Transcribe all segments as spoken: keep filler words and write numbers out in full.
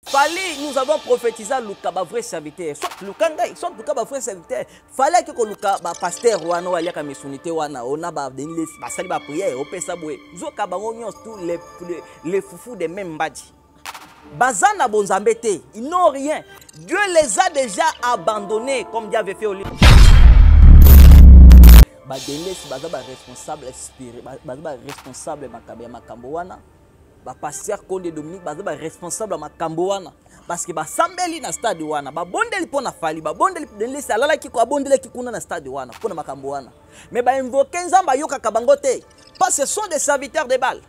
Fallait, nous avons prophétisé Luka, ba vrai serviteur. Soit Luka ngai, soit Luka ba vrai serviteur. Fallait que Luka ba pasteur wana wali ka missionité wana ona ba denile ba sali ba prière, opesa boye. Zoka ba ngonyos tous les les foufous des mêmes mbadi. Bazana bonzambete, ils n'ont rien. Dieu les a déjà abandonnés comme Dieu avait fait au livre. Badele si baza ba responsable spirit, baza ba responsable makambo ya makambo wana. Ba pasteur Konde Dominique baza ba responsable ya makambo wana parce que ba sambeli na stade wana, ba bondeli pona fali, ba bondeli denle salala ki ko abondeli ki kuna na stade wana pona makambo wana. Mais ba invoquer nzamba yoka kabangote parce que ce sont des serviteurs de Baal.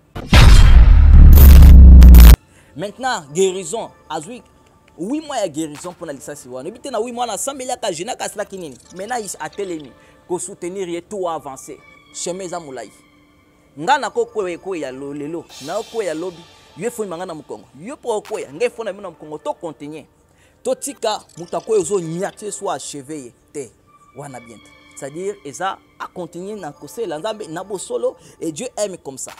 Maintenant, guérison. Azui, oui, moi, il y a guérison pour la licence. Et na oui, moi, na sambeli ka jina ka sla kinini. Maintenant, il a télémi. Ko soutenir et tout avancer. Chemin za moulai. Ngana ko kwe ko ya lelo. Na ko ya lobby. Yo fo mangana mukongo. Yo po ko ya ngai fo na mina mukongo to continuer. To tika mutako ezo nyate soit achevé te. Wana bien. C'est-à-dire eza a continuer na kose la nzambe na bo solo et Dieu aime comme ça.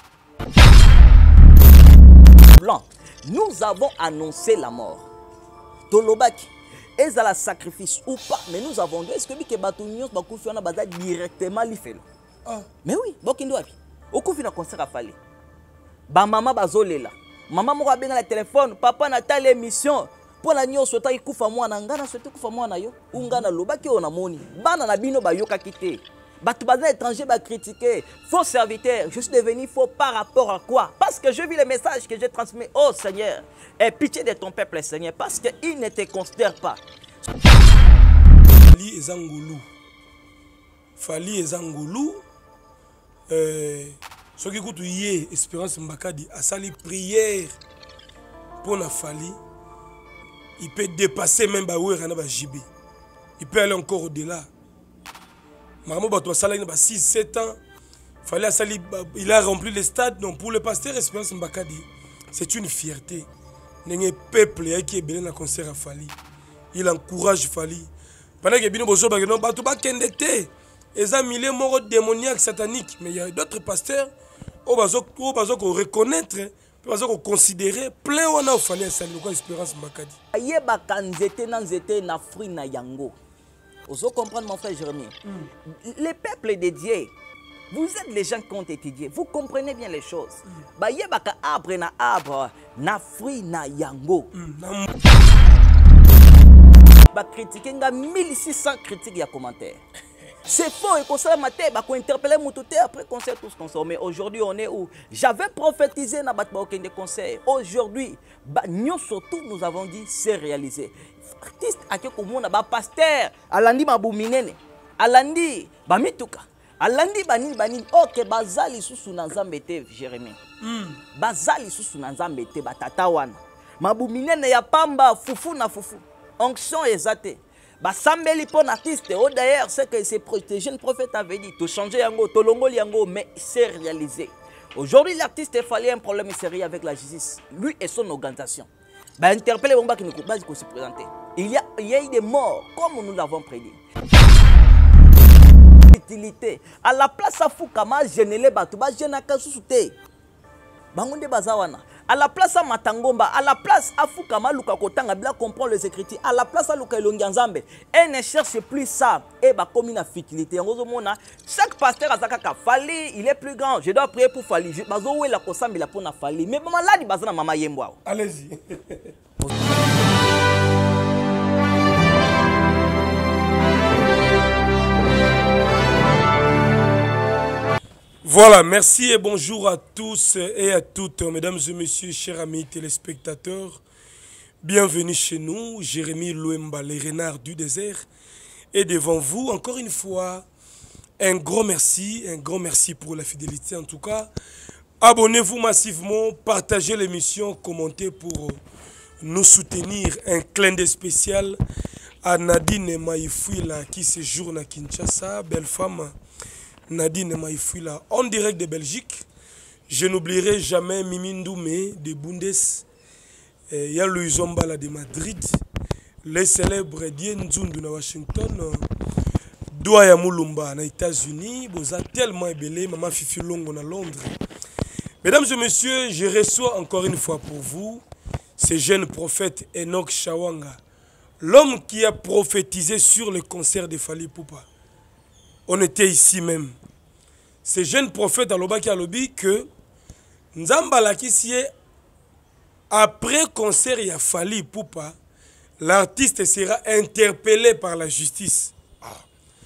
Blanc. Nous avons annoncé la mort. Tolobaki, est-ce la sacrifice ou pas? Mais nous avons dit, est-ce que Bike Batunios Bakoufi on a basé directement l'ifelo? Mais oui, Bokindo Abi. Au coup, il a concert à Fali. Ba maman bazolela. Maman m'a bien le téléphone. Papa n'a pas l'émission. Pour la nuit, on souhaite qu'il koufa moi na ngana souhaite koufa moi na yo. Ungana lobaki on a moni. Bana na bino ba yoka kité. Batoubaza étranger va critiquer. Faux serviteur, je suis devenu faux par rapport à quoi? Parce que je vis les messages que j'ai transmis. Oh Seigneur, aie pitié de ton peuple, Seigneur, parce qu'il ne te considère pas. Fali ezangulu. Fali ezangulu. Euh, ce qui écoute hier, Espérance Mbakadi a sali prière pour la Fali. Il peut dépasser même Baoué Rana Bajibi. Il peut aller encore au-delà. Maman Bato Salai a six sept ans. Fallait Sali, il a rempli le stade. Donc pour le pasteur Espérance Mbakadi, c'est une fierté. Il y a un peuple qui est bien dans le concert à Fali. Il encourage Fali. Pendant que Bino Bozo Bagano Bato Bakendete, ils ont mis les morts démoniaques sataniques. Mais il y a d'autres pasteurs qui ont reconnaître, qui ont considérer plein on a Fali Sali, Espérance Mbakadi. Ayeba kanzete na nzete na fruit na yango. Vous comprenez mon frère Jérémie? Mm. Les peuples dédiés, vous êtes les gens qui ont étudié, vous comprenez bien les choses. Bah mm. Yebaka arbre na arbre, na fruit na yango. Mm. Bah critiquer nga mille six cents critiques et commentaires. C'est faux, et qu'on s'est maté, bah qu'on interpelle Moutouté après concert tous concert. Mais aujourd'hui on est où? J'avais prophétisé na batba aucun des concerts. Aujourd'hui, bah nous surtout nous avons dit c'est réalisé. Artiste à qui comme on a pasteur, alandi mabuminene, alandi bamituka, alandi banini banini. Ok, bazali susu nanzambete Jérémie. Bazali susu nanzambete batatawana. Mabuminene ya pamba fufu na fufu. Onction exate. Basambeli pour artiste. Oh d'ailleurs, c'est que c'est protégé le prophète avait dit. Tout changer yango, tout longo yango, mais c'est réalisé. Aujourd'hui, l'artiste il fallait un problème sérieux avec la justice. Lui et son organisation. Bah, interpeller Bomba qui nous se présenter. Il y a, il y a eu des morts, comme nous l'avons prédit. Utilité. À la place à Foukama, je ne l'ai pas tout. Je n'ai qu'à sous-souter. Bangonde Bazawana. À la place à Matangomba, à la place à Foukama, Luka Kotanga, bien comprendre les écritures. À la place à Luka Ilongianzambe, elle ne cherche plus ça. Et bah, comme une futilité. Chaque pasteur a Zakaka Fali, il est plus grand. Je dois prier pour Fali. Je dois la Kosam, il a pour Fali. Mais maman là, il bazana maman Yemboa. Allez-y. Voilà, merci et bonjour à tous et à toutes, mesdames et messieurs, chers amis téléspectateurs. Bienvenue chez nous, Jérémie Louemba, les renards du désert. Et devant vous, encore une fois, un grand merci, un grand merci pour la fidélité en tout cas. Abonnez-vous massivement, partagez l'émission, commentez pour nous soutenir. Un clin d'œil spécial à Nadine Maïfouila qui séjourne à Kinshasa, belle femme. Nadine Maïfouila, en direct de Belgique. Je n'oublierai jamais Mimi Ndoumé de Bundes. Il y a Louis Zombala de Madrid. Les célèbres Dien Nzundu de Washington. Douaya Moulumba aux États-Unis. Vous êtes tellement ébélé. Maman Fifi Longo à Londres. Mesdames et messieurs, je reçois encore une fois pour vous ce jeune prophète Enoch Shawanga, l'homme qui a prophétisé sur le concert de Fally Ipupa. On était ici même. Ce jeune prophète a lobaki a lobby que Nzamba Lakisie, après concert il y a Fally Ipupa, l'artiste sera interpellé par la justice. Ah.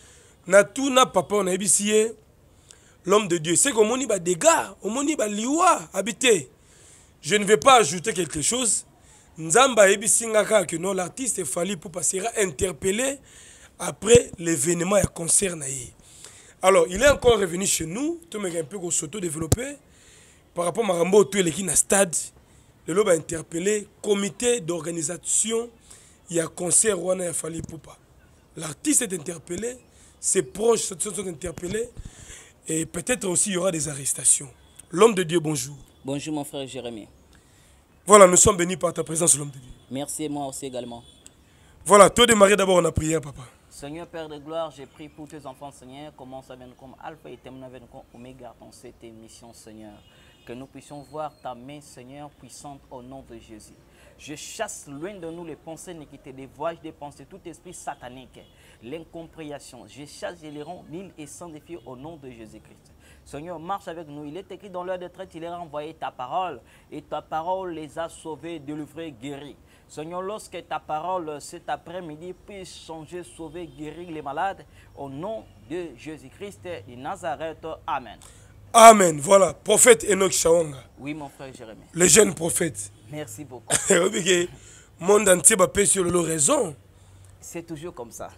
Natuna papa on a ébissié l'homme de Dieu. C'est qu'on y a des gars, on y a liwa habité. Je ne vais pas ajouter quelque chose. Nzamba ebisingaka que non, l'artiste Fally Ipupa sera interpellé après l'événement et concert naïe. Alors, il est encore revenu chez nous, tout le un peu s'auto-développer par rapport à Marambo, tout le qui na stade. Le lobe a interpellé comité d'organisation, il y a concert où on a Fally Ipupa. L'artiste est interpellé, ses proches sont interpellés et peut-être aussi il y aura des arrestations. L'homme de Dieu, bonjour. Bonjour mon frère Jérémie. Voilà, nous sommes bénis par ta présence, l'homme de Dieu. Merci, moi aussi également. Voilà, toi démarrer d'abord, on a prié, papa. Seigneur Père de gloire, j'ai prié pour tes enfants, Seigneur. Commence avec nous comme Alpha et termine avec nous comme Oméga dans cette émission, Seigneur. Que nous puissions voir ta main, Seigneur, puissante au nom de Jésus. Je chasse loin de nous les pensées n'équité, les voyages des pensées, tout esprit satanique, l'incompréhension. Je chasse, je les rends mille et cent défis au nom de Jésus-Christ. Seigneur, marche avec nous. Il est écrit dans l'heure de traite, il a envoyé ta parole. Et ta parole les a sauvés, délivrés, guéris. Seigneur, lorsque ta parole cet après-midi puisse changer, sauver, guérir les malades, au nom de Jésus-Christ de Nazareth. Amen. Amen. Voilà, prophète Enoch Shawanga. Oui, mon frère Jérémie. Le jeune prophète. Merci beaucoup. Le monde entier va payer sur le raison. C'est toujours comme ça.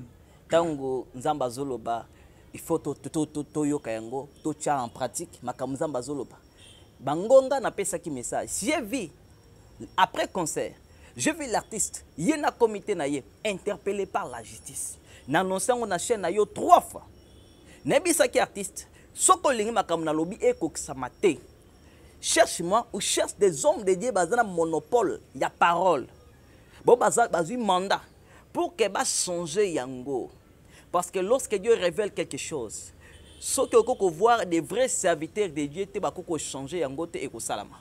Tango Nzamba Zoloba, il faut to to to to yoka yango, to tia en pratique, makam Nzamba Zoloba. Bangonga n'a pas ça qui message. J'ai vu après concert. Je vis l'artiste, il y a un comité interpellé par la justice. N'annonçant on a chaîne na yo trois fois. Nebi saki artiste, soko lingi makam na lobby e koksamate. Cherche-moi ou cherche des hommes de Dieu bazana monopole, il y a parole. Bon bazar bazu mandat pour que ba changer yango. Parce que lorsque Dieu révèle quelque chose, ce que vous voir des vrais serviteurs de Dieu te ba koko changer yango te eko salama.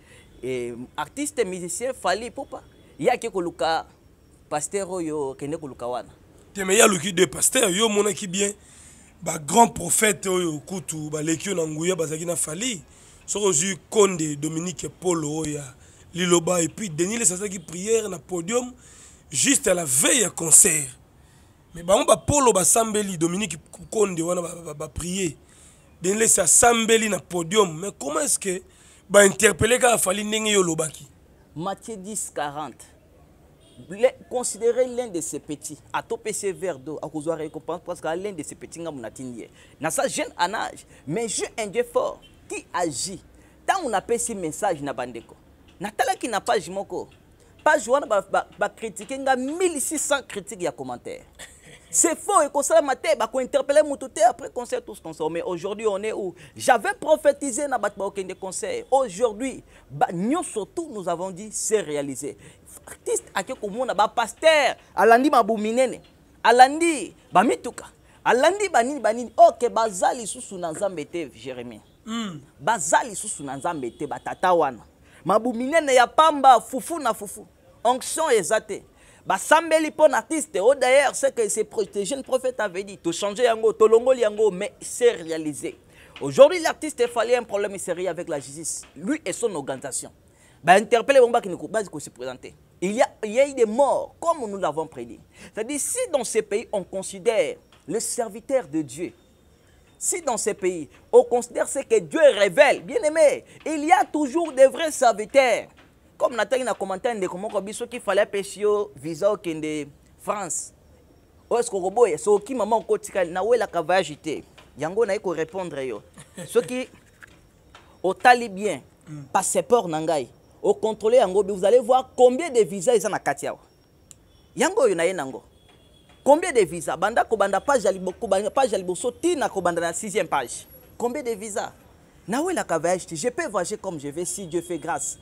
Et artiste et musicien Fally Ipupa. Il y a quelques luka pasteur yo kende kuluka wana. Te me ya luki de pasteur yo mona ki bien ba grand prophète yo kutu ba lekio na nguya bazaki na Fally. Soko ju Konde Dominique Polo ya Liloba et puis Denis les sasa qui prière na podium juste à la veille à concert. Mais ba on ba Polo ba sambeli Dominique Konde wana ba, ba, ba prier. Denis les sasa sambeli na podium. Mais comment est-ce que ba interpeller ka Fally ndenge yo lobaki? Matthieu dix, quarante. Considérez l'un de ces petits. À toper ces verres d'eau, à cause de la récompense, parce que l'un de ces petits, n'a pas jeune en âge, mais je un Dieu fort qui agit. Tant on a fait ce message, n'a pas d'écho. Natala qui n'a pas jimoko. Pas joué, va critiquer, mille six cents critiques et commentaires. C'est faux, et comme ça, je vais interpeller mon tout après concert tous ensemble. Mais aujourd'hui, on est où? J'avais prophétisé dans le concert. Aujourd'hui, surtout, nous avons dit, c'est réalisé. Artiste, à qui comme on a pasteur, alandi mabuminene, alandi bamituka, alandi banini banini. Ok, bazali susu nanzambete, Jérémie. Bazali susu nanzambete, batata wana. Mabuminene ya pamba, fufu na fufu. Onction exate. Bah sambeli pon artiste oh d'ailleurs c'est que c'est protégé le prophète avait dit tout changer yango to longoli yango mais c'est réalisé. Aujourd'hui l'artiste il fallait un problème sérieux avec la justice lui et son organisation. Bah interpeller bomba qui ne peut pas se présenter. Il y a il y a eu des morts comme nous l'avons prédit. C'est-à-dire si dans ces pays on considère le serviteur de Dieu. Si dans ces pays on considère ce que Dieu révèle, bien aimé, il y a toujours des vrais serviteurs. Comme Nathalie a commenté un comment qu'il fallait pêcher visa au de France. Est-ce que roboye so qui maman kotika na wela ka voyager yango na ko répondre yo. Ce qui au talibien passeport nangai au contrôler yango vous allez voir combien de visas ils en a katia. Yango yo na yenango. Combien de visas banda ko banda page ali beaucoup page ali boso tina ko banda na sixième page. Combien de visas? Je peux voyager comme je veux si Dieu fait grâce.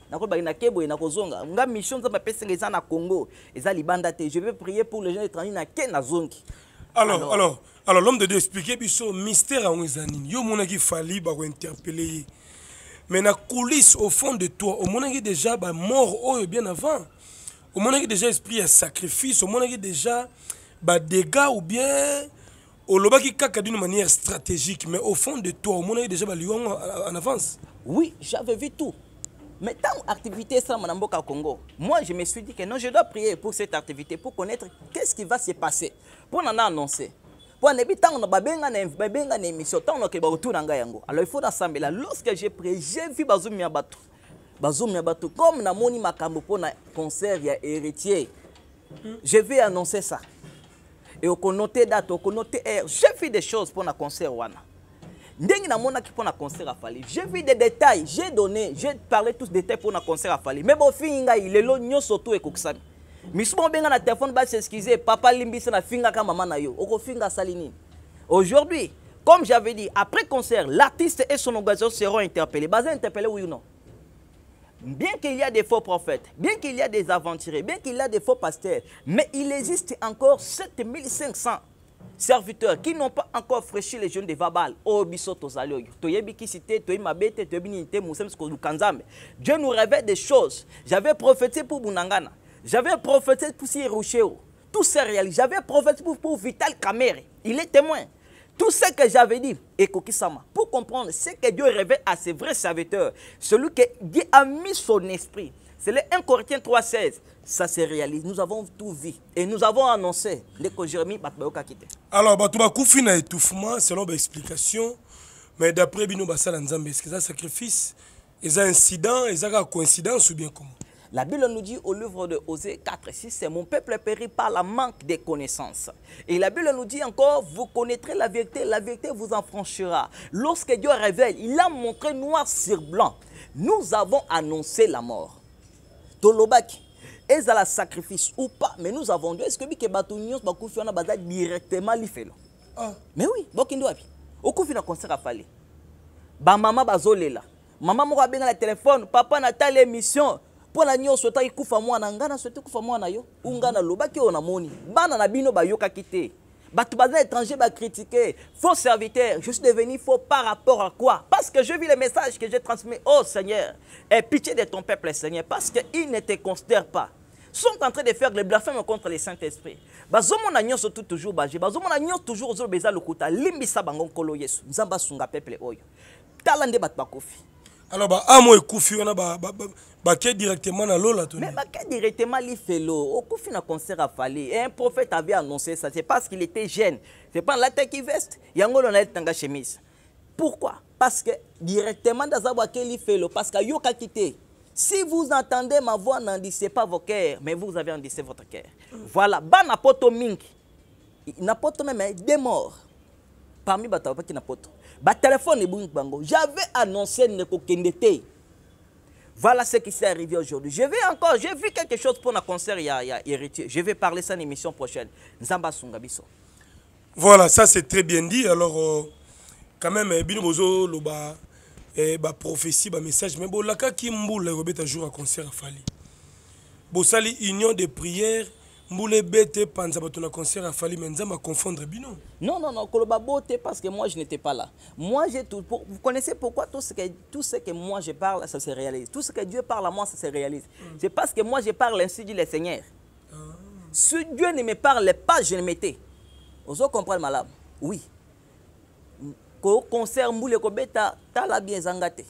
Je mission na Congo. Je vais prier pour les gens étrangers na Zongi. Alors, alors, alors l'homme de Dieu expliquait le mystère à Onzanine. Yo mona ki Fally ba ko interpeller. mais na coulisse au fond de toi au moins déjà ba mort oh bien avant au moins déjà esprit à sacrifice au moins déjà ba dégâts ou bien au lobaki kaka d'une manière stratégique mais au fond de toi au moins déjà ba lion en avance. Oui, j'avais vu tout. Mais tant activité ça au Congo, moi je me suis dit que non, je dois prier pour cette activité, pour connaître qu'est-ce qui va se passer, pour en annoncer. Pour ne pas tant babenga na émission, tant que ba retour nga yango. Alors il faut ensemble là, lorsque j'ai prié, j'ai vu Bazoum Yabatou. Bazoum Yabatou comme na moni makambo pour na concert ya héritier. Je vais annoncer ça. Et au connoté date, au connoté heure, j'ai vu des choses pour na concert wana. Ndengi na mona ki pour na concert à Fali. J'ai vu des détails, j'ai donné, j'ai parlé tous des détails pour na concert à Fali. Mais bon finga il est lo nyoso tout ekokisami. Mismo benga na téléphone ba s'excuser, papa limbisa na finga ka maman na yo. Oko finga salini. Aujourd'hui, comme j'avais dit, après concert, l'artiste et son organisation seront interpellés. Bazin interpellé oui ou non? Bien qu'il y a des faux prophètes, bien qu'il y a des aventuriers, bien qu'il y a des faux pasteurs, mais il existe encore sept mille cinq cents serviteurs qui n'ont pas encore fraîchi les jeunes de Vabal. Oh, bisoto zalio. Toyebi ki cité, toyebi mabete, toyebi nite, moussem sko kanzambe. Dieu nous révèle des choses. J'avais prophétisé pour Bunangana. J'avais prophétisé pour Siroucheo. Tout ça réalisé. J'avais prophétisé pour, pour Vital Kamere. Il est témoin. Tout ce que j'avais dit, et Kokisama, pour comprendre ce que Dieu révèle à ses vrais serviteurs, celui que Dieu a mis son esprit. C'est le un Corinthiens trois seize. Ça se réalise. Nous avons tout vu. Et nous avons annoncé que Jérémie va quitter. Alors, tu vas couper un étouffement selon l'explication. Mais d'après Bino Bassal Nzambe, est-ce que c'est un sacrifice? Est-ce un incident? Est-ce une coïncidence ou bien comment? La Bible nous dit au livre de Osée quatre six, c'est mon peuple périt par la manque de connaissances. Et la Bible nous dit encore, vous connaîtrez la vérité, la vérité vous en franchira. Lorsque Dieu révèle, il a montré noir sur blanc. Nous avons annoncé la mort. Tolobaki, est-ce à la sacrifice ou pas? Mais nous avons dit, est-ce que Bike Batounios Bakoufiona Baza directement l'ifelo? Mais oui, Bokindoabi. Au coup, il a concert à Fali. Ba maman Bazolela. Maman m'a bien le téléphone, papa n'a pas l'émission. Pour la nuit, souhaita ikufa mwana ngana souhaita kufa mwana yo. Ungana lobaki ona moni. Bana na bino ba yoka kité. Batu bazin étranger ba critiquer. Faux serviteur, je suis devenu faux par rapport à quoi? Parce que je vis les messages que j'ai transmis. Oh Seigneur, aie pitié de ton peuple Seigneur, parce qu'ils ne te considèrent pas. Sont en train de faire le blasphème contre le Saint-Esprit. Bazomo na nyonso tout toujours baje. Bazomo na nyonso toujours zo beza lokuta limbisa bango kolo Yesu. Nzamba sunga peuple oyo. Talande bat bakofi. Alors ba amo ekufi on a ba ba ba directement na lola tout. Mais ba directement li felo. Okufi na concert a fallu. Un prophète avait annoncé ça, c'est parce qu'il était jeune. C'est pas la tête qui veste. Yango na tanga chemise. Pourquoi? Parce que directement dans za ba li felo parce que yoka quitté. Si vous entendez ma voix, n'endissez pas vos cœurs, mais vous avez endissé votre cœur. Voilà. Ba na poto mingi. Na poto même des morts. Parmi batapa qui na poto. Ba téléphone est bango. J'avais annoncé ne kokendete. Voilà ce qui s'est arrivé aujourd'hui. Je vais encore, j'ai vu quelque chose pour un concert il y a, il y a héritier. Je vais parler ça dans l'émission prochaine. Nzamba Sungabiso. Voilà, ça c'est très bien dit. Alors euh, quand même bino bozo loba et ba prophétie ba message mais bon la ka ki mboule robeta jour à concert à Fali. Bo sali union de prière. Mboule bete panza bato na concert à Fali menza ma confondre bino. Non non non, koloba bote parce que moi je n'étais pas là. Moi j'ai tout pour, vous connaissez pourquoi tout ce que tout ce que moi je parle ça se réalise. Tout ce que Dieu parle à moi ça se réalise. Mm. C'est parce que moi je parle ainsi dit le Seigneur. Ah. Si Dieu ne me parlait pas, je le mettais. Vous comprenez malade? Oui. Ko concert mboule ko beta tala bien zangate.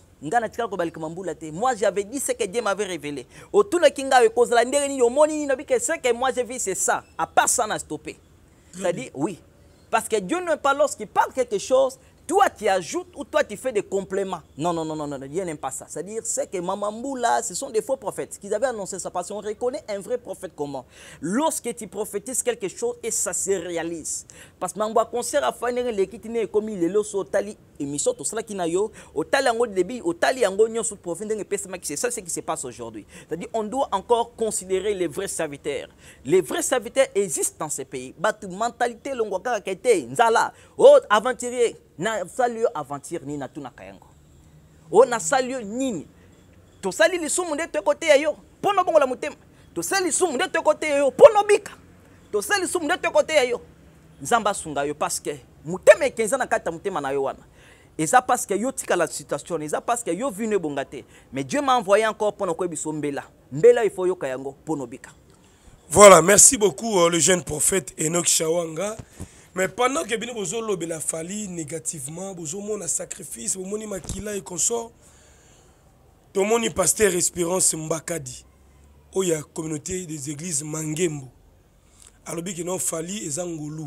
Moi j'avais dit ce que Dieu m'avait révélé. Autour de Kinga et Kozala Ndeni Yomoni Nobike, ce que moi j'ai vu c'est ça. À part ça, on a stoppé. C'est-à-dire, oui. Parce que Dieu ne parle lorsqu'il parle quelque chose, toi tu ajoutes ou toi tu fais des compléments. Non, non, non, non, non, Dieu n'aime pas ça. C'est-à-dire, c'est que Mamambou là, ce sont des faux prophètes. Qu'ils avaient annoncé ça parce qu'on reconnaît un vrai prophète comment? Lorsque tu prophétises quelque chose et ça se réalise. Parce que Mamboua concert à faire l'équité comme il est là sur Tali émission, tout cela qui n'a yo, au Tali ango de débit, au Tali ango nyon sous profondeur et pèsement qui c'est ça ce qui se passe aujourd'hui. C'est-à-dire, on doit encore considérer les vrais serviteurs. Les vrais serviteurs existent dans ces pays. Batu mentalité l'ongwaka kete, nzala, oh aventurier. Na salio aventure ni na tuna kayango. O na salio nini. To sali lisumu nde to côté yo. Pono bongo la mutema. To sali lisumu nde to côté yo. Pono bika. To sali lisumu nde to côté yo. Nzamba sunga yo parce que mutema kenza na kata mutema na yo wana. Et ça parce que yo tika la situation, et ça parce que yo venu bongate. Mais Dieu m'a envoyé encore pour nous biso mbela. Mbela il faut yo kayango pour nous bika. Voilà, merci beaucoup euh, le jeune prophète Enoch Shawanga. Mais pendant que bino bozo lobe la fali négativement, bozo mona sacrifice, bozo moni makila et consort. Tout moni pasteur Espérance Mbakadi. Oh ya communauté des églises Mangembo. Alors bi que non fali ezangulu.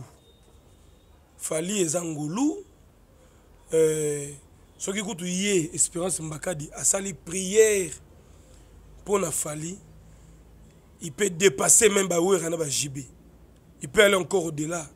Fali ezangulu. Euh, ce qui écoute hier, Espérance Mbakadi, a sali prière pour la Fali, il peut dépasser même Baouer et Jibé. Il peut aller encore au-delà.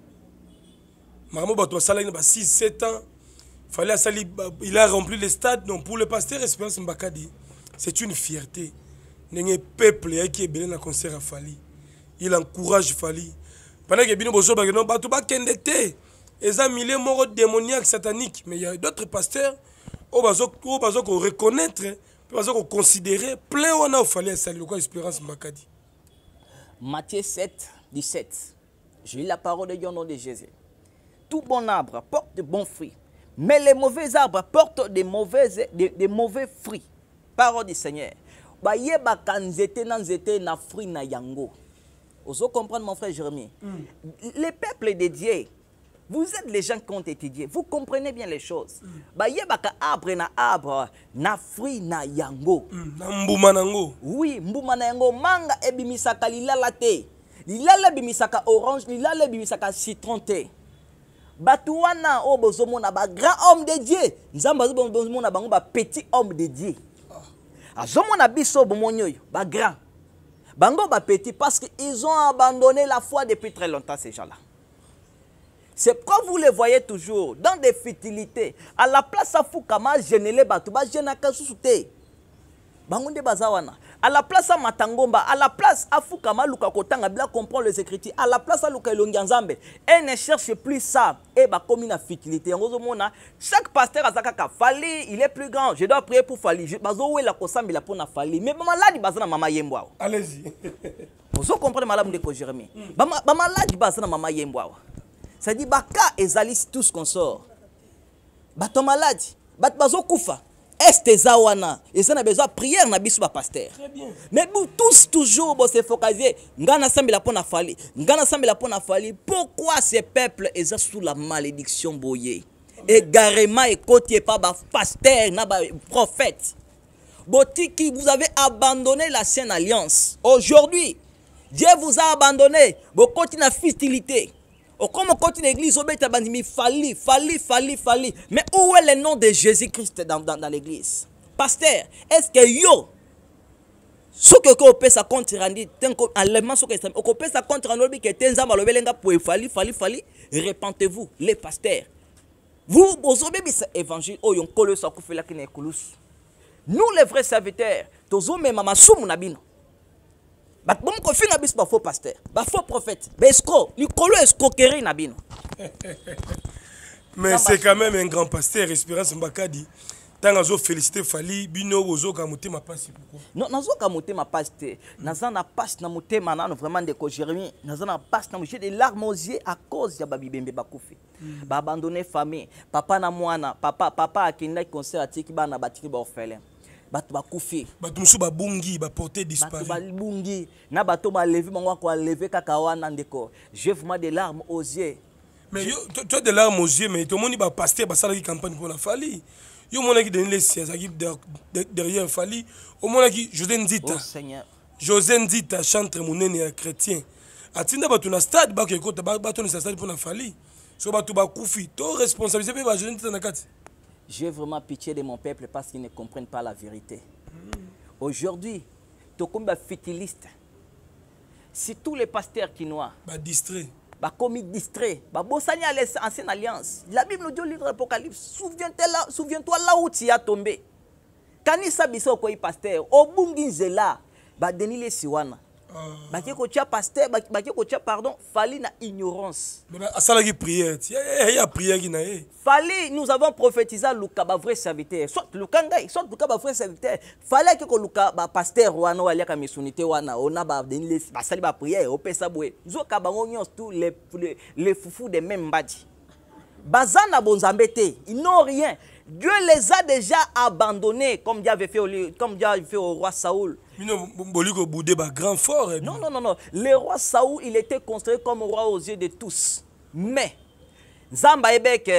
Maman Bato Sali a six sept ans, Fali a sali, il a rempli les stades. Donc pour le pasteur Espérance Mbakadi, c'est une fierté. Il y a un peuple qui est bien dans le concert à Fali. Il encourage Fali. Pendant que Bino Bozo Bagano, Bato Bakendete. Ils ont milliers morts démoniaques, sataniques. Mais il y a d'autres pasteurs qui ont reconnaître, qui ont considérer, plein on a fallu saluer quoi Espérance Mbakadi. Matthieu sept, dix-sept. J'ai lu la parole de Dieu au nom de Jésus. Tout bon arbre porte de bons fruits, mais les mauvais arbres portent des mauvais, des, des mauvais fruits. Parole du Seigneur. Ba yeba kanzete nan zete na fruit na yango. Vous comprenez mon frère Jérémie? Mm. Les peuples dédiés. Vous êtes les gens qui ont étudié. Vous comprenez bien les choses. Ba yebaka arbre na arbre, na fruit na yango. Na mbuma nango. Oui, mbuma na yango manga ebimisaka lilala te. Lilala bimisaka orange, lilala bimisaka citron te. Batu wana o bozomona ba grand homme de Dieu. Nzamba bozomona bango ba petit homme de Dieu. Azomona biso bomonyo ba grand. Bango ba petit parce qu'ils ont abandonné la foi depuis très longtemps ces gens-là. C'est pourquoi vous les voyez toujours dans des futilités. À la place à Fukama, générer Batouba, Génaka Sousouté. Bangunde Bazawana. À la place à Matangomba, à la place à Fukama, Luka Kotanga, bien comprendre les Écritures. À la place à Luka Longanzambe. Elle ne cherche plus ça. Et bah, comme une futilité. Chaque pasteur a Zakaka Fali, il est plus grand. Je dois prier pour Fali. Bazo, la Kosam, il a pour Fali. Mais maman là, il bazana Mama Yemboa. Allez-y. Vous comprenez, madame de Jérémie. Maman là, il bazana Mama Yemboa. Ça dit baka ezalis tous qu'on sort. Bato malade, bat bazo kufa. Est zawana. Et ça n'a besoin de prière na bisu ba pasteur. Très bien. Mais vous tous toujours vous se focaliser. Ngana sambela pona fali. Ngana sambela pona fali. Pourquoi ces peuples sont sous la malédiction boyé? Égarément et côté pas ba pasteur na ba prophète. Botiki, vous avez abandonné la sainte alliance. Aujourd'hui, Dieu vous a abandonné. Vous continuez la futilité. Comme on continue l'église, il fallait, fallait, fallait, fallait. Mais où est le nom de Jésus-Christ dans, dans, dans l'église? Pasteur, est-ce que yo, ce que vous pouvez ça contre rendu, enlèvement ce que vous pouvez ça contre rendu, que tenza malobelenga pour fallait, fallait, fallait, repentez-vous, les pasteurs. Vous, vous avez mis cet évangile, oh yon kolo sa koufela kine kulus. Nous les vrais serviteurs, tozo me mama sumu nabino. Bah, bon, qu'on fait un faux pasteur, bah, faux prophète, bah, escroc, Nicolo escroquerie nabino. Mais c'est quand même un grand pasteur, Espérance Mbakadi. Tant que vous félicitez Fali, bino ozo kamote ma passe pourquoi? Non, nazo kamote ma passe te. Nazo na passe na mote manano vraiment de ko Jérémie. Nazo na passe na j'ai des larmes aux yeux à cause ya babi bembe bakufi. Ba abandonner famille, papa na mwana, papa papa akina concert atiki ba na batiki ba orphelin. Bato bakufi bato musu babungi baporté disparu bato babungi na bato ba lever bango ko lever kaka wana ndeko j'ai vraiment des larmes aux yeux. Mais yo tu as des larmes aux yeux mais tout le monde ba pasteur ba sala qui campagne pour la Fali yo mona qui donner les sièges qui derrière Fali au mona qui José Nzita oh Seigneur José Nzita chantre monene chrétien atinda bato na stade ba ke kota ba bato na stade pour la Fali so bato bakufi to responsabilité pe ba José Nzita na kati. J'ai vraiment pitié de mon peuple parce qu'ils ne comprennent pas la vérité. Mmh. Aujourd'hui, tu es comme un futiliste. Si tous les pasteurs quinois, bah distrait, bah comme distrait, bah bossani à l'ancienne alliance. La Bible nous dit au livre de l'Apocalypse, souviens-toi là, souviens-toi là où tu as tombé. Quand il s'habille au quoi pasteur, au bunginzela, bah denis les siwana. Bah qui coach pasteur, bah qui coach pardon, fallait na ignorance. Mais à ça la prière, il y a prière qui n'a. Fallait, nous avons prophétisé Luka ba vrai serviteur, soit Luka ngai, soit Luka ba vrai serviteur. Fallait que Luka ba pasteur wana wali ka misunité wana, ona ba denis les, bah sali ba prière, au pesa boué. Zo ka ba ngonyos tous les les foufous des mêmes badi. Bazana bonzambete, ils n'ont rien. Dieu les a déjà abandonnés, comme Dieu avait fait au, comme Dieu avait fait au roi Saoul. Non, grand fort. Non, non, non, non. Le roi Saoul, il était considéré comme roi aux yeux de tous. Mais, Zamba Ebek,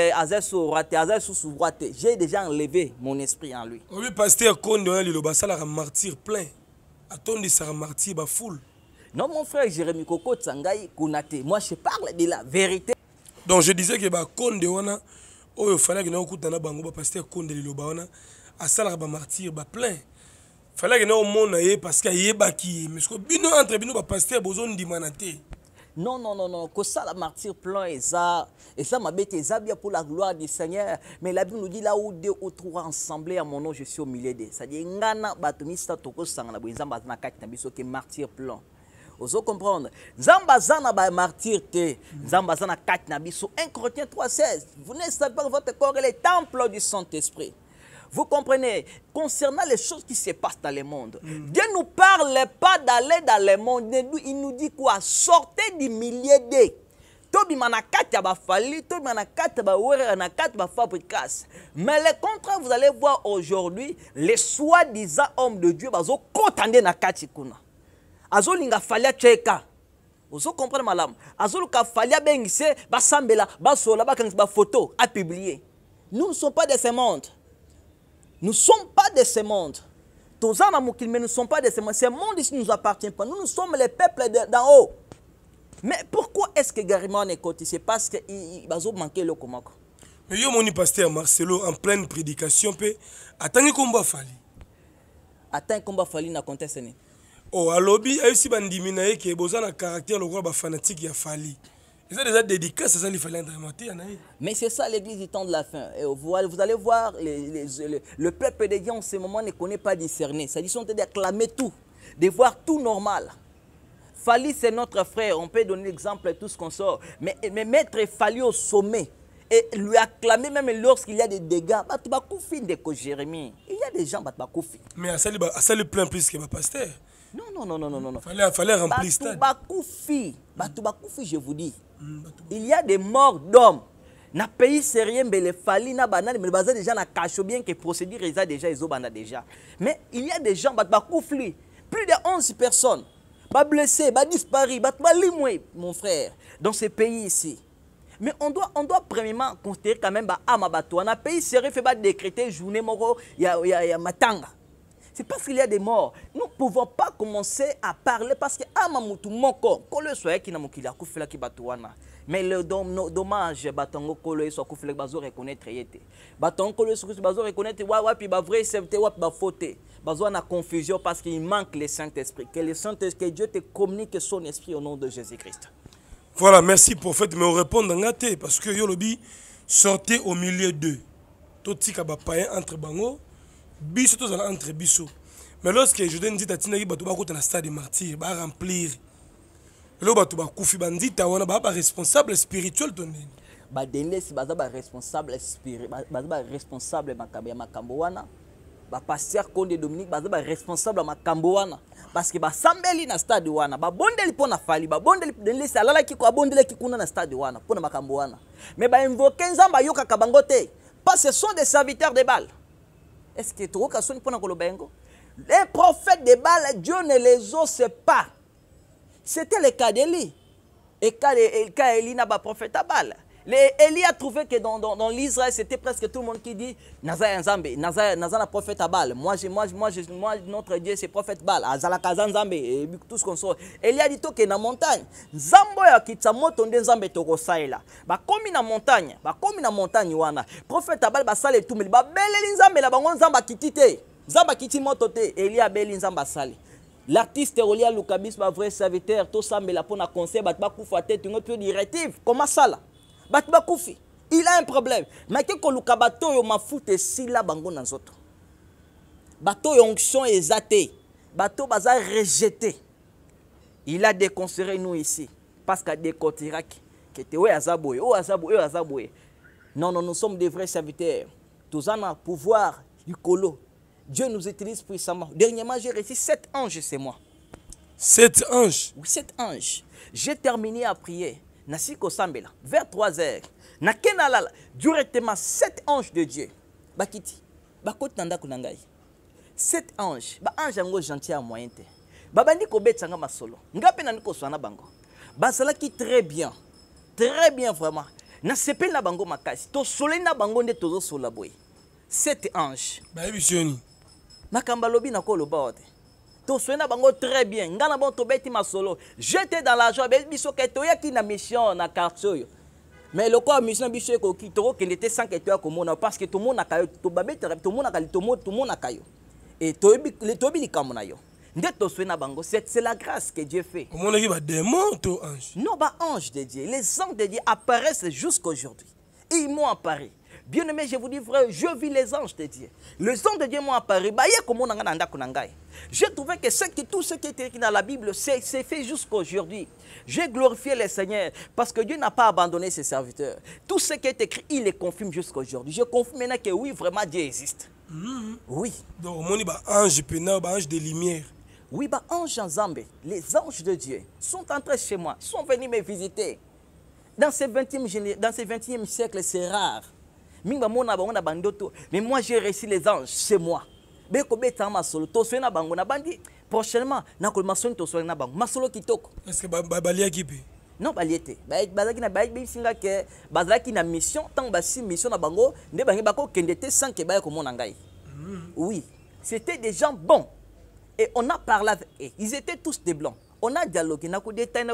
j'ai déjà enlevé mon esprit en lui. Oui, pasteur Konde, il a un martyr plein. Attendez, ça martyr, ba foule. Non, mon frère Jérémy Koko Tsangai Kounate, moi je parle de la vérité. Donc je disais que ba Konde wana, oh il fallait que nous écoutons na bango ba pasteur Konde li loba wana, a sala ba martyr ba plein. Fallait que nous monde parce que yeba ki, mais ce que bino entre bino ba pasteur bozon di manate. Non, non, non, non, que ça la martyr plein et ça, et ça m'a bête, ça bien pour la gloire du Seigneur. Mais la Bible nous dit là où deux ou trois ensemblés à mon nom, je suis au milieu d'eux. C'est-à-dire, ngana batumista toko sangana bouinzamba na kati na biso ke martyr plein. Vous comprenez? Zambazana ba martyr te, Zambazana kati na biso. un Corinthiens trois seize. Vous ne savez pas que votre corps est le temple du Saint-Esprit. Vous comprenez? Concernant les choses qui se passent dans le monde, mm. Dieu ne nous parle pas d'aller dans le monde. Il nous dit quoi? Sortez du milieu d'eux. Tobi manakati ya bafali, tobi manakati ba were manakati ba fabrikas. Mais le contraire, vous allez voir aujourd'hui, les soi-disant hommes de Dieu bazo kotande na kati kuna. Azo linga falia cheka. Vous comprenez madame? Azo luka falia bengise ba sambela ba sola ba kangi ba photo à publier. Nous ne sommes pas de ce monde. Nous ne sommes pas de ce monde. Tous en amour mais nous ne sommes pas de ce monde. Ce monde ici ne nous appartient pas. Nous, nous sommes les peuples d'en haut. Mais pourquoi est-ce que Garimon est côté? C'est parce qu'il va manquer le comako. Mais yo moni pasteur Marcelo en pleine prédication pe attendez combat fali. Attends combat fali na conteste ni. Oh alobi ayusi bandimina yeke bozana caractère le roi ba fanatique ya fali. Ils ont déjà dédicace à ça, il fallait entrer. Mais c'est ça l'église du temps de la fin. Et vous, vous allez voir, les, les, les, le peuple de Dieu en ce moment ne connaît pas discerner. C'est-à-dire qu'ils sont en train d'acclamer tout, de voir tout normal. Fali, c'est notre frère. On peut donner l'exemple de tout ce qu'on sort. Mais, mais mettre Fali au sommet et lui acclamer même lorsqu'il y a des dégâts. Jérémie. Il y a des gens qui font. Mais à ça, il plein plus que ma pasteur. Non, non, non, non, non, non. Fallait, fallait remplir le stade. Batoubakufi, Batoubakufi, je vous dis. Mm, il y a des morts d'hommes. Na pays sérieux, mais les fali na banane, mais le bazar déjà na cache bien que procédure ils a déjà ils ont déjà. Mais il y a des gens Batoubakufi, plus de onze personnes, ba blessés, ba disparus, ba limoué, mon frère, dans ces pays ici. Mais on doit, on doit premièrement considérer quand même ba amabato. Na pays sérieux fait pas décréter journée moro, il y a, il y a, il y a matanga. C'est parce qu'il y a des morts. Nous ne pouvons pas commencer à parler parce que Amamutu moko kolo soit qui na mokila kufela ki batuana. Mais le dommage batango kolo soit kufela bazo reconnaître yete. Batango kolo soit bazo reconnaître wa wa pi ba vrai c'est wa ba faute. Bazo na confusion parce qu'il manque le Saint-Esprit. Que le Saint-Esprit, que Dieu te communique son esprit au nom de Jésus-Christ. Voilà, merci prophète, mais on répond dans la tête parce que Yolobi sortez au milieu d'eux. Tout ce qui a entre bango. Biso tous entre biso. Mais lorsque je donne dit à Tina qui va dans le stade de martyr, va remplir. Là va tuba kufi bandit tawana ba responsable spirituel tonné. Ba denle si baza ba responsable spirituel, baza ba responsable makambo ya makambo wana. Ba pasteur Konde Dominique baza ba responsable makambo wana parce que ba sambeli na stade wana, ba bondeli pona fali, ba bondeli denle si alala ki ko abondeli ki kuna na stade wana pona makambo wana. Mais ba invoquer nzamba yoka kabangote parce que ce sont des serviteurs de Baal. Est-ce que tu as les prophètes de Baal, Dieu ne les ose pas. C'était le cas d'Élie. Et quand Élie n'a pas prophète à Baal. Élie a trouvé que dans, dans, dans l'Israël, c'était presque tout le monde qui dit Naza Nzambe, Naza Naza prophète à Baal. Moi, moi, moi, moi, notre Dieu, c'est prophète Baal. Azalaka Nzambe, et tout ce qu'on sort. Élie a dit que dans la montagne, Nzambo ya kitsamoto nde Nzambe toko saela. Ba komi na montagne, ba komi na montagne wana. Prophète à Baal ba sale tout mais ba beleli Nzambe la bango Nzamba kitite. Nzamba kiti moto te, Élie a beli Nzamba sale. L'artiste Olia Lukabis, ma vrai serviteur, tout ça, mais la pona conseil, bat ba koufa tête, une autre directive. Comment ça là? Bat ba koufi. Il a un problème. Mais que koluka bato yo ma foute si la bango dans autres. Bato yo onction exaté. Bato baza rejeté. Il a déconseillé nous ici. Parce qu'il a déconseillé que tu es azaboué, oh azaboué, oh azaboué. Non, non, nous sommes des vrais serviteurs. Tous en a pouvoir, du colo. Dieu nous utilise puissamment. Dernièrement, j'ai reçu sept anges, c'est moi. Sept anges? Oui, sept anges. J'ai terminé à prier. Nasiko Sambela, vers trois heures. Nakenalala, directement sept anges de Dieu. bakiti bakoti na ndako na ngai sept ange ba ange yango gentil à moyen te babandi kobetsanga masolo nga mpe nani koswana bango bazalaki très bien très bien vraiment na sepeli na bango makasi tosoleli na bango nde tozosola boye sept ange bayebi sioni makambo alobi nakoloba wa te tosoleli na bango très bien nga na bango tobeti masolo jete dans la joie biso ke toyaki na mission na quartier oyo mais le corps mission biso ekoki tokokende te sans que toya komona parce que tomonaka yo tobabetaka tomonaka tomonaka yo et toyebi likambo na yo nde tosoleli na bango c'est la grâce que Dieu fait. omonaki badémon to ange? Non, ba ange de Dieu, les anges de Dieu apparaissent jusqu'aujourd'hui et ils m'ont apparu. Bien aimé, je vous dis frère, je vis les anges de Dieu. Les anges de Dieu m'ont apparu. J'ai trouvé que, ce que tout ce qui est écrit dans la Bible, c'est fait jusqu'à aujourd'hui. J'ai glorifié le Seigneur parce que Dieu n'a pas abandonné ses serviteurs. Tout ce qui est écrit, il les confirme jusqu'à aujourd'hui. Je confirme maintenant que oui, vraiment Dieu existe. Mm-hmm. Oui. Donc, on dit ange pénal, ange de lumière. Oui, bah ange en Zambé, les anges de Dieu sont entrés chez moi, sont venus me visiter. Dans ce vingtième, dans ce vingtième siècle, c'est rare. Mais moi, j'ai réussi les anges chez moi. Prochainement, est-ce que Babalia qui peut? Non, Baliete. Bazaki na bayi singa ke bazaki na mission tant basi mission na bango ne bangi bako kendete sans que baye komona ngai. Oui, c'était des gens bons. Et on a parlé avec eux. Ils étaient tous des blancs. On a dialogué. On a détaillé.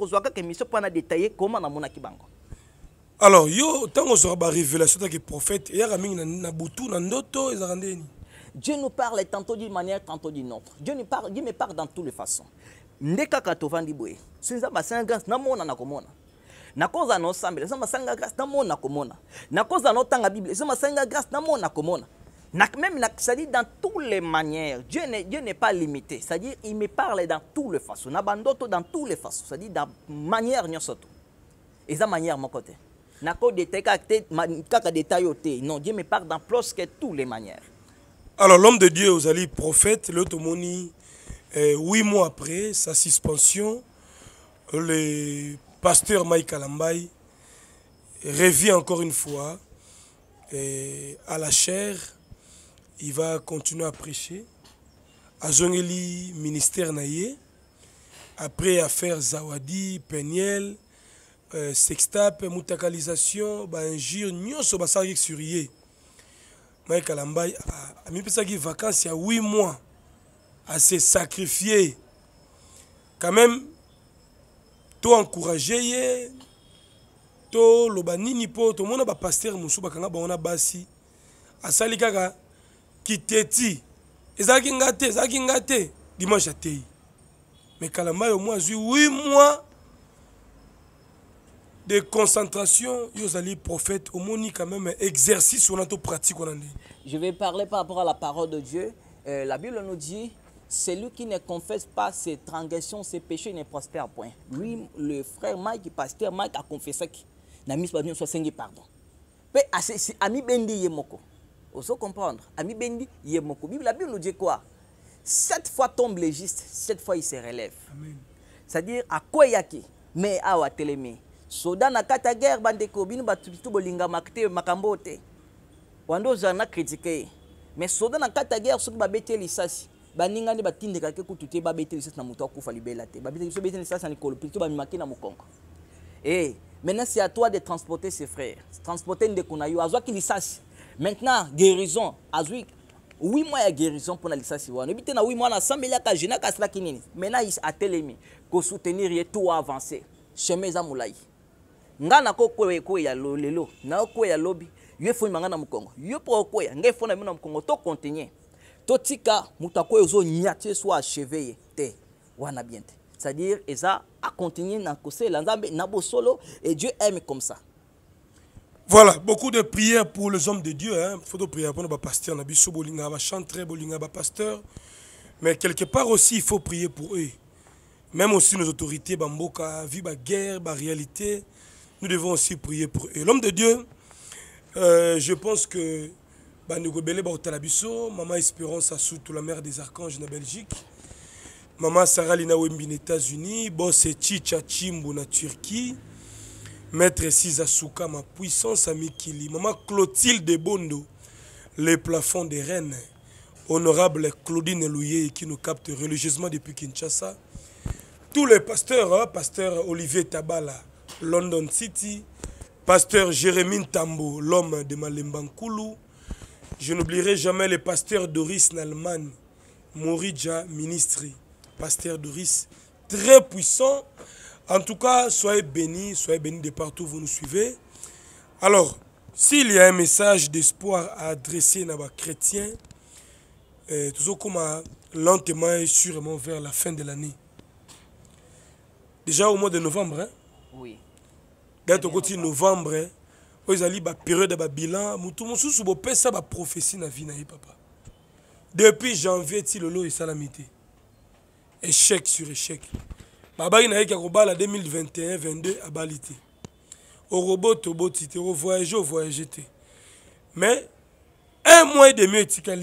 Alors, yo, tant qu'on sera révélation que prophète, il y a un boutou, un noto, Dieu nous parle tantôt d'une manière, tantôt d'une autre. Dieu nous parle, Dieu me parle dans toutes les façons. Ndeka katovandi boye. Sinza basanga grâce na mona na komona. Na koza no sambe, sinza basanga grâce na mona komona. Na koza no tanga Bible, sinza basanga grâce na mona komona. Même, c'est-à-dire dans toutes les manières, Dieu n'est pas limité. C'est-à-dire il me parle dans toutes les façons. Nabandoto dans toutes les façons. C'est-à-dire dans manière nyosoto. Et ça manière mon côté. Nako détail kaka détail non, Dieu me parle dans presque toutes les manières. Alors l'homme de Dieu, vous allez prophète, l'automoni, euh, huit mois après sa suspension, le pasteur Mike Alambay revient encore une fois euh, à la chair. Il va continuer à prêcher. À Zongeli, ministère Naye. Après, à faire Zawadi, Peniel, euh, Sextape, Moutakalisation, Banjir, Nyonso, Basari, Suriye. Mike Kalambay a mis des vacances il y a huit mois à se sacrifier. Quand même, tout encouragé, tout le banini, tout le monde a pasteur Moussou, Bakanga, Baona Bassi, à Salikaka. Kiteti ezaki ngate ezaki ngate dimanche atei mais Kalamba au moins huit mois de concentration yo zali prophète au moni quand même exercice sur notre pratique on en est. Je vais parler par rapport à la parole de Dieu. Euh, la Bible nous dit celui qui ne confesse pas ses transgressions, ses péchés ne prospère point. Lui le frère Mike pasteur Mike a confessé que na mis pas bien soit cinq pardon. Pe ami bendi yemoko. Vous comprendre. Ami Bendi, la Bible nous dit quoi? Sept fois tombe le juste, sept fois il se relève. C'est-à-dire, à quoi yaki? Mais à wa telemi. Soda na kata guerre, bandeko, binu batubitu bolinga makte makambote. Wando zana critiqué. Mais soda na kata guerre, soki babete lisasi. Baninga ni batinde kake kutute babete lisasi na muto akufa libela te. Babete lisasi babete lisasi na nikolo, plutôt bamimaki na mukongo. Et maintenant, c'est à toi de transporter ses frères. Transporter ndekonayo. Azwa ki lisasi. Maintenant, guérison. Azui, huit mois de guérison pour la licence. Maintenant, huit mois, ensemble, il y a un jeune qui a été maintenant, il a télémi pour soutenir et tout avancer. Chemin Zamoulaï. Ngana ko kwe ko ya lelo. Na ko ya lobby. Yé fo mangana mukongo. Yé po ko ya ngai fo na mina mukongo to continuer. To tika mutako yozo nyate soit achevé te. Wana bien. C'est-à-dire, eza a continuer na kose la nzambe na bo solo et Dieu aime comme ça. Voilà, beaucoup de prières pour les hommes de Dieu. Il hein. faut de prières pour nos pasteurs. On a biso bolinga, on chante très bolinga, pasteur. Mais quelque part aussi, il faut prier pour eux. Même aussi nos autorités, Bamboka, vie, la guerre, la réalité. Nous devons aussi prier pour eux. L'homme de Dieu, euh, je pense que Maman Espérance a sous la mère des archanges en Belgique. Maman Sarah Lina Wembi aux États-Unis. Boss Chicha Chimbo en Turquie. Maître Siza Souka, ma puissance à Mikili. Maman Clotilde Bondo les plafonds des Rennes, honorable Claudine Louye qui nous capte religieusement depuis Kinshasa, tous les pasteurs, hein, pasteur Olivier Tabala, London City, pasteur Jérémy Tambo, l'homme de Malembankoulou, je n'oublierai jamais le pasteur Doris Nalman, Moridja Ministry, pasteur Doris, très puissant. En tout cas, soyez bénis, soyez bénis de partout où vous nous suivez. Alors, s'il y a un message d'espoir à adresser à nos chrétiens, eh, tout comme lentement et sûrement vers la fin de l'année. Déjà au mois de novembre, hein? Oui. Dès au côté novembre, hein? Ils ont la période de bilan, tout le monde a ça la prophétie dans la vie, papa. Depuis janvier, il y a eu salamité. Échec sur échec. Baba il y a eu deux mille vingt et un vingt-deux à Balité. Au robot, au robot, au voyage, au voyage. Mais un mois et demi,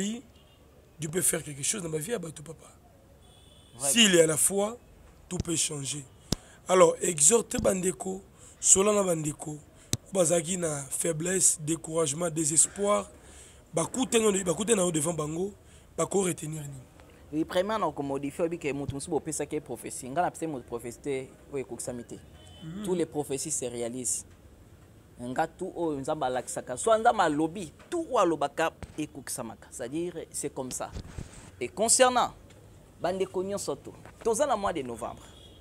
tu peux faire quelque chose dans ma vie à ton papa. S'il y a la foi, tout peut changer. Alors, exhortez Bandeko, Solana Bandeko, Bazaki na faiblesse, découragement, désespoir, bakouté na devant bango, bako retenir ni. Oui, premièrement, on modifie que mutu musu bopesa ke prophétie. Ngana pese mutu prophétie o ekoksamité. Tous les prophéties se réalisent. Nga tout o nzamba laksaka. Soit nzamba lobby, tout wa lobaka ekoksamaka. C'est-à-dire c'est comme ça. Et concernant bande konyon soto, toza na mois de novembre.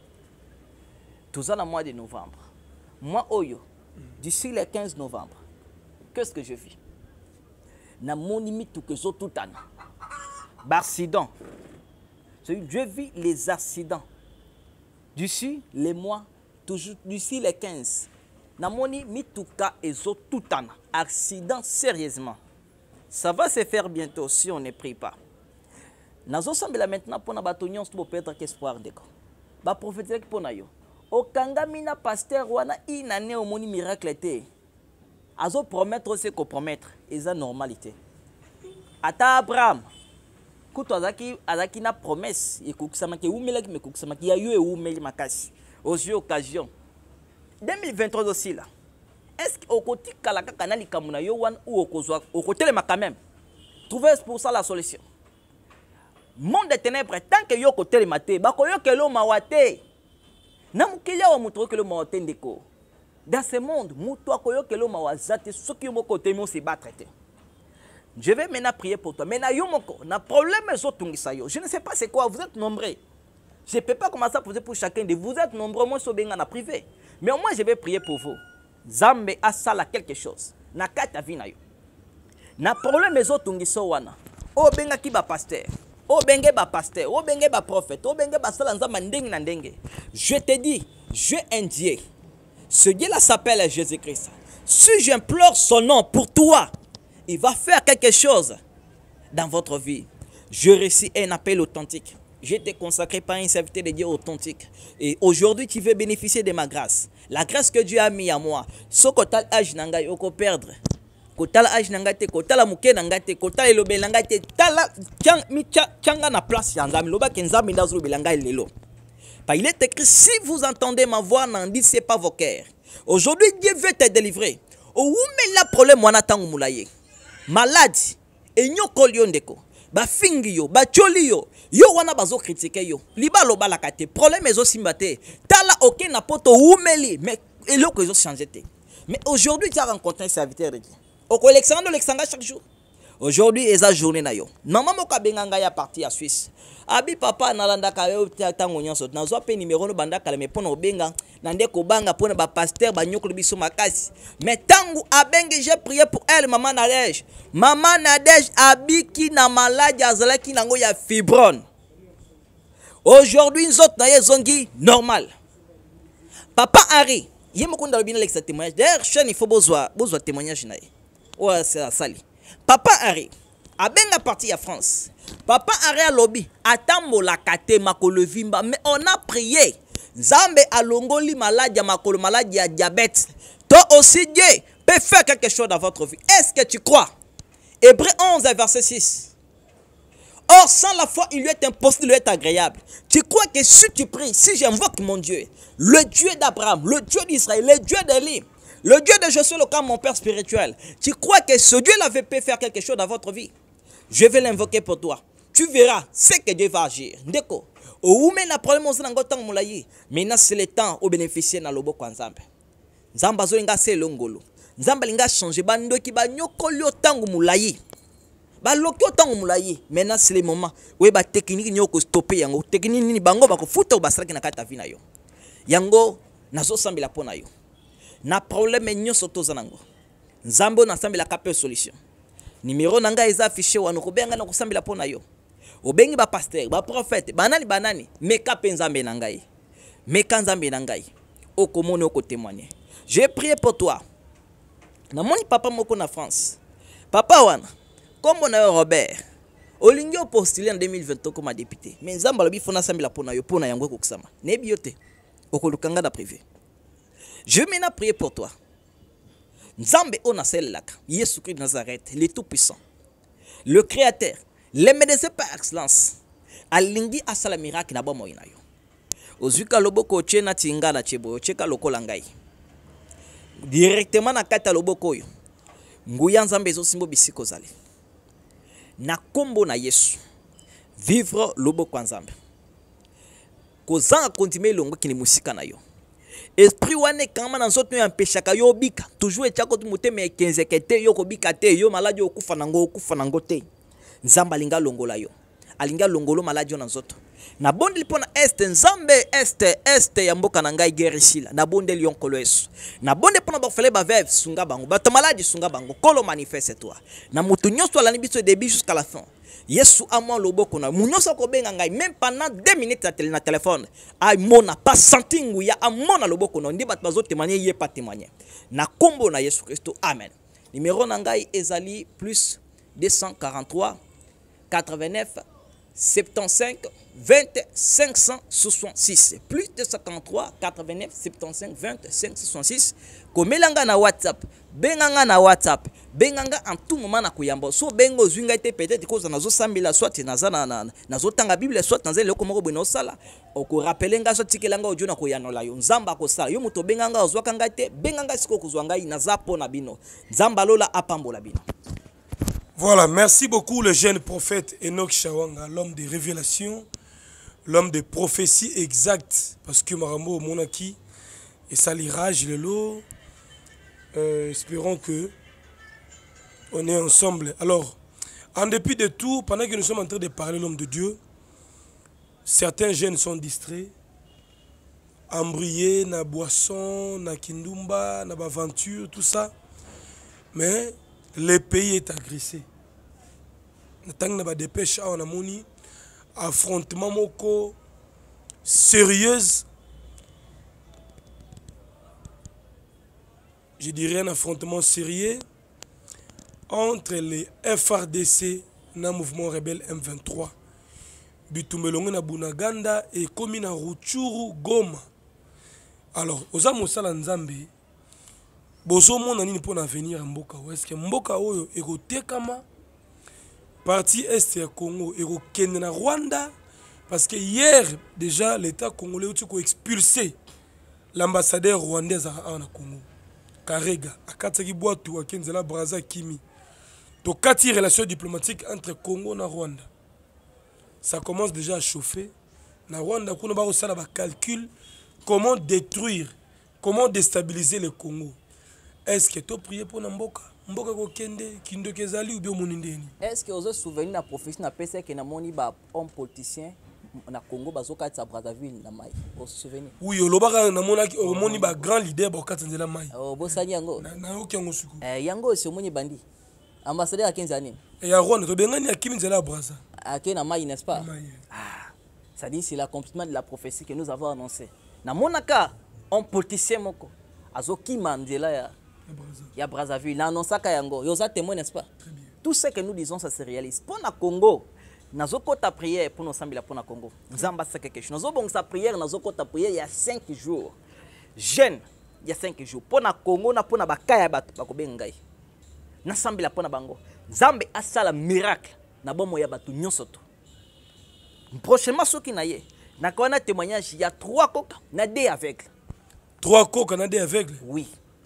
Toza na mois de novembre. Moi oyo d'ici le quinze novembre, qu'est-ce que je vis? Na mon limite tout que zo tout an. Accident. Je vis les accidents. D'ici les mois, toujours d'ici les quinze. Na mon limite tout cas et zo tout an. Accident sérieusement. Ça va se faire bientôt si on ne prie pas. Nazo sambela maintenant pour na batonion pour perdre espoir de quoi. Ba prophétiser pour na yo. Okanga mina pasteur wana inane omoni miracle te. Azo promettre c'est qu'on promettre et ça normalité. Ata Abraham kuto azaki azaki na promesse et kokisama ke umela ki me kokisama ki ya yo e umeli makasi. Aux occasions deux mille vingt-trois aussi là. Est-ce que okoti kala kaka na likamuna yo wan ou okozwa okotelema quand même. Trouvez pour ça la solution. Monde des ténèbres tant que yo kotelema te bako yo kelo mawate. Namukilia wa mutu okelo mawate ndeko. Dans ce monde, mutu akoyo kelo mawazate ce qui moko temo se battre. Je vais maintenant prier pour toi. Mais na yo moko, na problème ezotungisa yo. Je ne sais pas c'est quoi, vous êtes nombreux. Je ne peux pas commencer à poser pour chacun de vous. Vous êtes nombreux, moi, sobenga na privé. Mais au moins, je vais prier pour vous. Zambe asala quelque chose. Na kata vina yo. Na problème ezotungisa wana. O benga ki ba pasteur. O benge ba pasteur. O benge ba prophète. O benge ba sala nzamba ndenge na ndenge. Je te dis, je un Dieu. Ce Dieu-là s'appelle Jésus-Christ. Si j'implore son nom pour toi, il va faire quelque chose dans votre vie. Je réussis un appel authentique. Je t'ai consacré par un serviteur de Dieu authentique. Et aujourd'hui, tu veux bénéficier de ma grâce. La grâce que Dieu a mis à moi. Ce que tu as âge nanga yoko perdre. Kotala âge nanga te, kotala muke nanga te, kotala elobe nanga te, tala tianga na place ya nzambe loba ke nzambe ndazo belanga lelo. Il est écrit, si vous entendez ma voix, n'en dites pas vos cœurs. Aujourd'hui, Dieu veut te délivrer. Où met la problème, moi, n'attends moulaye. Maladie, et nyo kolio ndeko, ba fingi yo, ba choli yo, yo wana bazo critiquer yo. Liba loba la kate, problème ezo simbate. Tala ok na poto oumeli, mais elo ko ezo changer te. Mais aujourd'hui, tu as rencontré un serviteur de Dieu. Oko Alexandre Alexandre chaque jour. Aujourd'hui, eza journée na yo. Maman moka benganga ya parti à Suisse. Abi papa nalanda ka yo tango nyonso. Nazo pe numéro no banda kala me pona obenga. Nande ko banga pona ba pasteur ba nyoko biso makasi. Mais tango abenge j'ai prié pour elle maman Nadège. Maman Nadège abiki na maladie azalaki nango ya fibrone. Aujourd'hui nzot na ye zongi normal. Papa Henri, yemokunda lobina l'ex témoignage. D'ailleurs, chaîne il faut besoin besoin témoignage na ye. Ouais, c'est ça sali. Papa Henri, abenga parti à France. Papa Henri a lobby, atambo la kate makolo vimba, mais on a prié. Zambe alongoli maladie makolo maladie à diabète. Toi aussi Dieu peut faire quelque chose dans votre vie. Est-ce que tu crois? Hébreux onze verset six. Or sans la foi il lui est impossible de lui être agréable. Tu crois que si tu pries, si j'invoque mon Dieu, le Dieu d'Abraham, le Dieu d'Israël, le Dieu d'Élie, Le Dieu de Josué, le camp, mon père spirituel, tu crois que ce Dieu-là peut faire quelque chose dans votre vie? Je vais l'invoquer pour toi. Tu verras ce que Dieu va agir. Ndeko. Ou même na problème on ngo tang mulayi. Maintenant c'est le temps au bénéficier na lobo kwa Nzambe. Nzamba zo nga se longolo. Nzamba linga changer bando ki ba nyokolo tangu mulayi. Ba lokyo tangu mulayi. Maintenant c'est le moment. We ba technique nyoko stopper yango. Technique ni bango ba ko futa basaki na kata vina yo. Yango nazo sambila pona yo. Na problème nyonso tozanango. Nzambo na sambila kape solution. Numéro nanga eza affiché wana ko benga na ko sambila pona yo. Obengi ba pasteur, ba prophète, banani banani, meka penzambe nangai. Meka nzambe nangai. Okomone oko témoigner. J'ai prié pour toi. Na moni papa moko na France. Papa wana, comme on a Robert. Olingi postulé en deux mille vingt comme député. Mais nzamba lobi fona sambila pona yo pona yango ko kusama. Nebiote. Okolukanga na privé. Je vais maintenant prier pour toi. Nzambe ona selaka. Yesu Christ de Nazareth, le tout puissant. Le créateur. Les médecins par excellence. Alingi asala miracle na bomo inayo. Ozuka loboko chena tinga na chebo cheka lokola ngai. Directement na kata loboko yo. Nguya Nzambe zo simbo bisiko zali. Na kombo na Yesu. Vivre loboko Nzambe. Kozanga continuer longo kini musika na yo. Esprit wane kama na nzoto ya mpeshaka yo bika. Toujours echako tu muteme quinze kete yo kobika te yo maladi okufa nango okufa nango te. Nzamba linga longola yo. Alinga longolo maladi na nzoto. Na bonde lipona este Nzambe este este ya mboka na ngai gerisila. Na bonde lionkolo Yesu. Na bonde pona bafele ba veuve sunga bango. Bato maladi sunga bango. Kolo manifeste toi. Na mutu nyonso ala nibiso début jusqu'à la fin. Yesu amon loboko na munyoso ko benga ngai même pendant deux minutes na téléphone. Ay mona pas senti nguya amona loboko na ndi bat bazo témoigner yé pas témoigner. Na kombo na Yesu Christo. Amen. Numéro na ngai ezali plus deux cent quarante-trois quatre-vingt-neuf soixante-quinze vingt cinq cent soixante-six plus deux cent quarante-trois quatre-vingt-neuf soixante-quinze vingt cinq cent soixante-six komelanga na WhatsApp benganga na WhatsApp benganga en tout moment na kuyamba so bengo zwinga te peut-être cause nazo sambila soit naza na nazo tanga Bible soit naza le komoko bwino sala oko rappelenga so tikelanga ojo na koyanola yo nzamba ko sala yo muto benganga ozwaka ngai te benganga siko kozwa ngai naza pona bino nzamba lola apambola bino. Voilà, merci beaucoup le jeune prophète Enoch Shawanga, l'homme des révélations, l'homme des prophéties exactes, parce que Marambo Monaki et Salirage le lot, euh, espérons que on est ensemble. Alors, en dépit de tout, pendant que nous sommes en train de parler de l'homme de Dieu, certains jeunes sont distraits, embrouillés, na boisson, na kindumba, na aventure, tout ça, mais le pays est agressé. Tant que des dépêches à Onamoni, affrontement moko sérieuse, je dirais un affrontement sérieux entre les F R D C et le mouvement rebelle M vingt-trois. Bitumelongo na Bunaganda et Komina Ruchuru Goma. Alors, aux Amosala Nzambe, bozo mon nani pour venir en Mboka. Est-ce que Mboka oyo ego tekama partie est du Congo ego kende na Rwanda parce que hier déjà l'état congolais a expulsé l'ambassadeur rwandais en Congo. Karega akataki boatu akenzela Braza Kimi. Donc quatre relations diplomatiques entre Congo et Rwanda. Ça commence déjà à chauffer. Na Rwanda kuna ba osala ba calcul comment détruire, comment déstabiliser le Congo. Est-ce que tu as prié pour Mboka? Mboka ko kende kindo kezali ou bien monindeni? Est-ce que vous vous souvenez de la prophétie na pesa que na moni ba homme politicien na Congo bazoka tsa Brazzaville na mai? Vous vous souvenez? Oui, olobaka na mona ki moni ba grand leader ba katenzela mai. Oh bosani yango. Na okiango suku. Eh yango si omoni bandi. Ambassadeur à quinze années. Et ya Rwanda to bengani akimi nzela Brazza. À na mai n'est-ce pas? Ah. Ça dit c'est l'accomplissement de la prophétie que nous avons annoncé. Na monaka homme politicien moko azoki mandela ya il y a Brazzaville, là, non, ça, Kayango, il y a témoin, n'est-ce pas? Tout ce que nous disons, ça se réalise. Pour le Congo, nous avons ta prière pour nous sembler pour le Congo. Nous avons quelque chose. Nous avons ta prière, nous avons ta prière il y a cinq jours. Jeune, il y a cinq jours. Pour le Congo, nous avons ta kaya bat, bakobengai. Nous sembler pour le Bango. Zambe a ça le miracle. Nous avons ya batu nyosoto. Prochainement, ce qui n'a yé, nous avons un témoignage, il y a trois coques, n'a des aveugles. Trois coques, n'a des aveugles? Oui.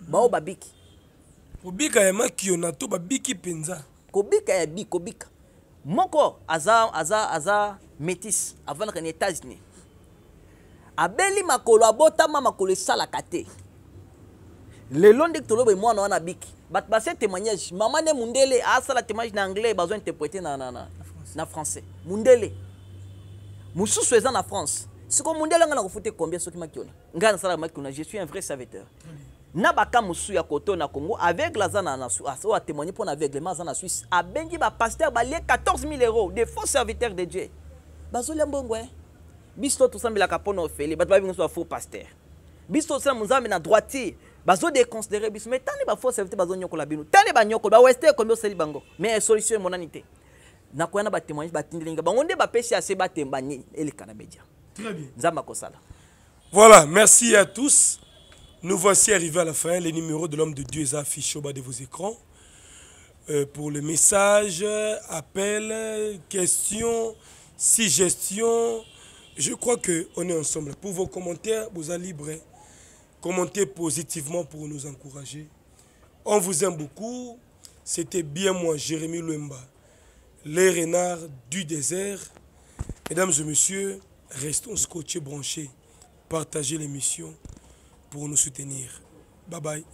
bao babiki kobika ya makio na to babiki penza kobika ya bi kobika moko aza aza aza métis avant que les États-Unis abeli makolo abotama makolo esalaka te lelo ndenge toloba mwana wana biki bato base témoignage mama ne mundele asala témoignage na anglais bazo interpréter na, na, na, na français mundele mususu eza na France siko mundele nga na kofute combien soki makiona nga na sala makiona je suis un vrai serviteur na baka musu ya koto na Congo avec la zana na su aso a témoigner pour aveuglement za na Suisse abengi ba pasteur ba lié quatorze mille euros des faux serviteurs de Dieu bazo lembongo eh bisto to sambila kapono ofeli bato ba bingo so faux pasteur bisto sa munzambe na droitier bazo déconsidérer biso mais tane ba faux serviteur bazo nyokola bino tane ba nyokola ba wester combien seli bango mais solution est monanité na ko na ba témoigner ba tindelinga bango nde ba pesi ase ba tembani elikana media. Très bien. Nzamba kosala. Voilà, merci à tous. Nous voici arrivés à la fin. Les numéros de l'homme de Dieu est affiché au bas de vos écrans. Euh, pour le message, appel, questions, suggestions, je crois qu'on est ensemble. Pour vos commentaires, vous êtes libres. Commentez positivement pour nous encourager. On vous aime beaucoup. C'était bien moi, Jérémy Luemba, les renards du désert. Mesdames et messieurs, restons scotchés, branchés. Partagez l'émission pour nous soutenir. Bye bye.